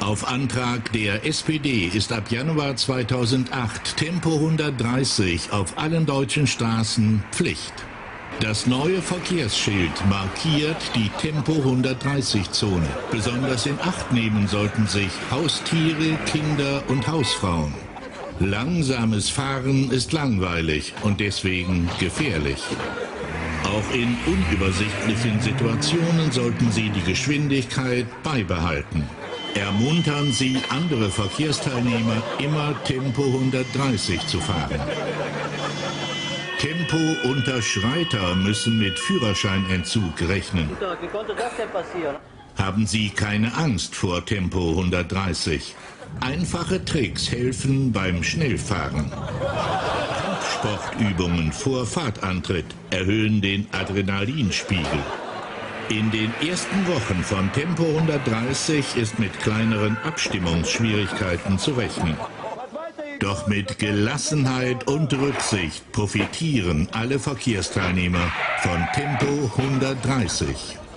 Auf Antrag der SPD ist ab Januar 2008 Tempo 130 auf allen deutschen Straßen Pflicht. Das neue Verkehrsschild markiert die Tempo 130-Zone. Besonders in Acht nehmen sollten sich Haustiere, Kinder und Hausfrauen. Langsames Fahren ist langweilig und deswegen gefährlich. Auch in unübersichtlichen Situationen sollten Sie die Geschwindigkeit beibehalten. Ermuntern Sie andere Verkehrsteilnehmer, immer Tempo 130 zu fahren. Tempounterschreiter müssen mit Führerscheinentzug rechnen. Wie konnte das denn passieren? Haben Sie keine Angst vor Tempo 130. Einfache Tricks helfen beim Schnellfahren. Kampfsportübungen vor Fahrtantritt erhöhen den Adrenalinspiegel. In den ersten Wochen von Tempo 130 ist mit kleineren Abstimmungsschwierigkeiten zu rechnen. Doch mit Gelassenheit und Rücksicht profitieren alle Verkehrsteilnehmer von Tempo 130.